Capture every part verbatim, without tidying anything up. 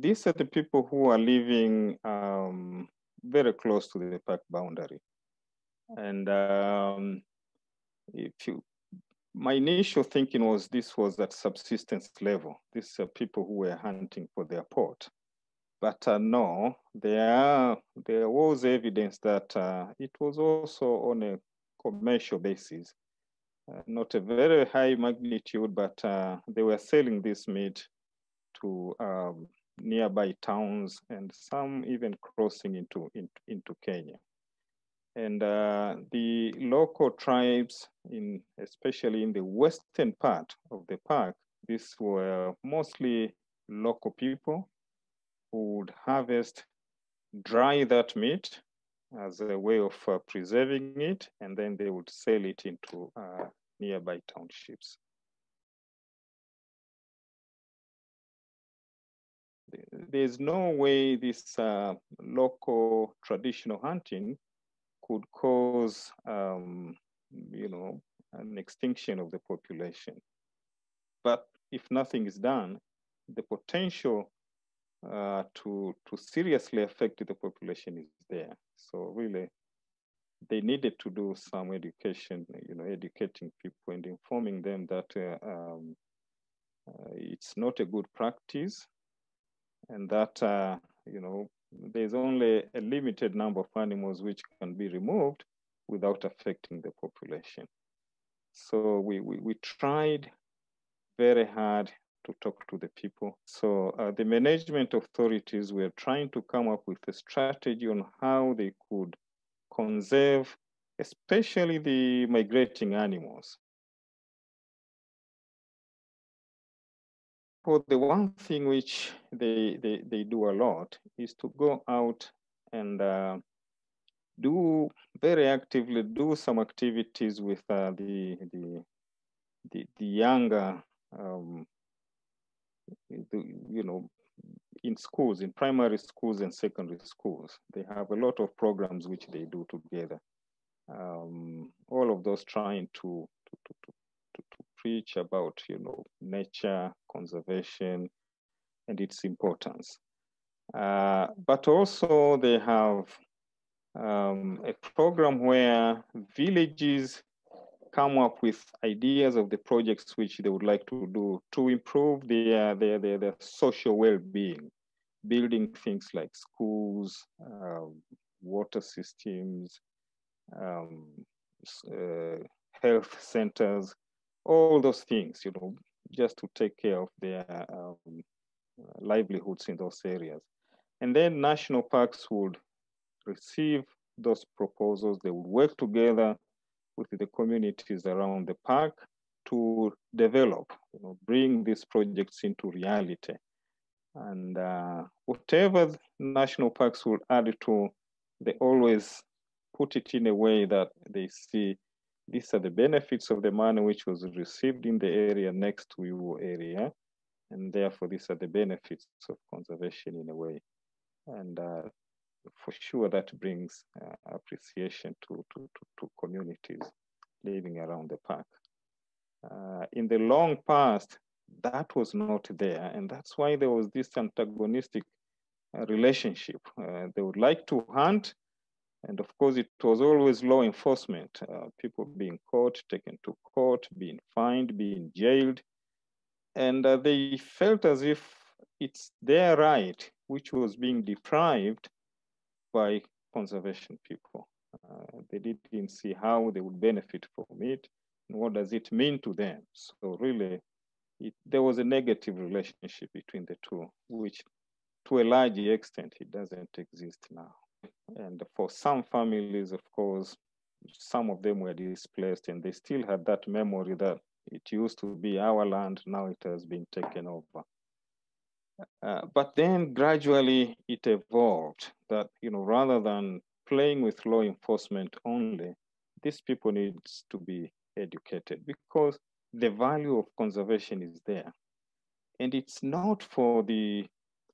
these are the people who are living um, very close to the park boundary. And um, if you, my initial thinking was this was at subsistence level. These are people who were hunting for their pot. But uh, no, there, there was evidence that uh, it was also on a commercial basis. Uh, not a very high magnitude, but uh, they were selling this meat to um, nearby towns and some even crossing into, into, into Kenya. And uh, the local tribes, in, especially in the western part of the park, these were mostly local people who would harvest, dry that meat as a way of uh, preserving it, and then they would sell it into uh, nearby townships. There's no way this uh, local traditional hunting could cause, um, you know, an extinction of the population. But if nothing is done, the potential uh, to, to seriously affect the population is there. So really, they needed to do some education, you know, educating people and informing them that uh, um, uh, it's not a good practice, and that, uh, you know, there's only a limited number of animals which can be removed without affecting the population. So we, we, we tried very hard to talk to the people. So uh, the management authorities were trying to come up with a strategy on how they could conserve, especially the migrating animals. For the one thing which they, they, they do a lot is to go out and uh, do very actively, do some activities with uh, the, the, the, the younger, um, the, you know, in schools, in primary schools and secondary schools. They have a lot of programs which they do together. Um, all of those trying to, to, to, to, to preach about, you know, nature, conservation, and its importance. Uh, but also they have um, a program where villages come up with ideas of the projects which they would like to do to improve their, their, their, their social well-being, building things like schools, uh, water systems, um, uh, health centers, all those things, you know, just to take care of their um, livelihoods in those areas. And then national parks would receive those proposals. They would work together with the communities around the park to develop, you know, bring these projects into reality. And uh, whatever national parks will add to, they always put it in a way that they see these are the benefits of the money which was received in the area next to your area. And therefore, these are the benefits of conservation in a way. And uh, for sure, that brings uh, appreciation to, to, to, to communities living around the park. Uh, in the long past, that was not there. And that's why there was this antagonistic uh, relationship. Uh, they would like to hunt. And of course, it was always law enforcement, uh, people being caught, taken to court, being fined, being jailed. And uh, they felt as if it's their right, which was being deprived by conservation people. Uh, they didn't see how they would benefit from it, and what does it mean to them. So really, it, there was a negative relationship between the two, which to a large extent, it doesn't exist now. And for some families, of course, some of them were displaced and they still had that memory that it used to be our land, now it has been taken over. Uh, but then gradually it evolved that, you know, rather than playing with law enforcement only, these people needs to be educated because the value of conservation is there. And it's not for the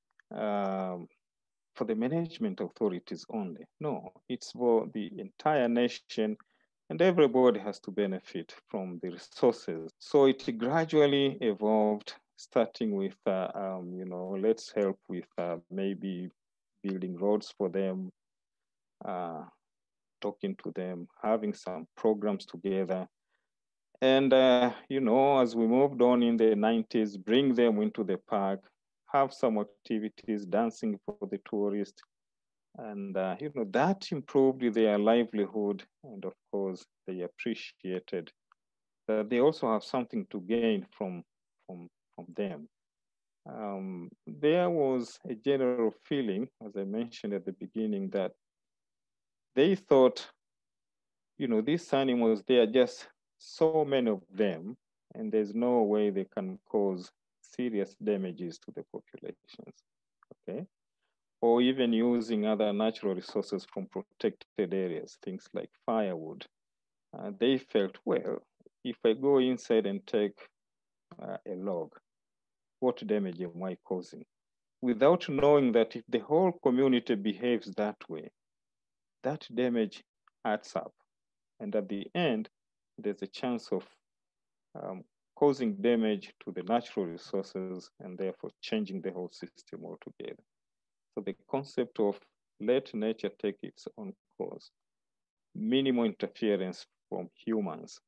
um, for the management authorities only. No, it's for the entire nation, and everybody has to benefit from the resources. So it gradually evolved starting with, uh, um, you know, let's help with uh, maybe building roads for them, uh, talking to them, having some programs together. And, uh, you know, as we moved on in the nineties, bring them into the park, have some activities, dancing for the tourists. And, uh, you know, that improved their livelihood. And of course, they appreciated that they also have something to gain from, from, from them. Um, there was a general feeling, as I mentioned at the beginning, that they thought, you know, these animals, there are just so many of them, and there's no way they can cause serious damages to the populations, okay? Or even using other natural resources from protected areas, things like firewood. Uh, they felt, well, if I go inside and take uh, a log, what damage am I causing? Without knowing that if the whole community behaves that way, that damage adds up. And at the end, there's a chance of um, causing damage to the natural resources and therefore changing the whole system altogether. So the concept of let nature take its own course, minimal interference from humans,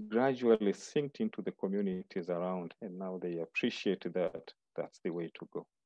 gradually sinked into the communities around, and now they appreciate that that's the way to go.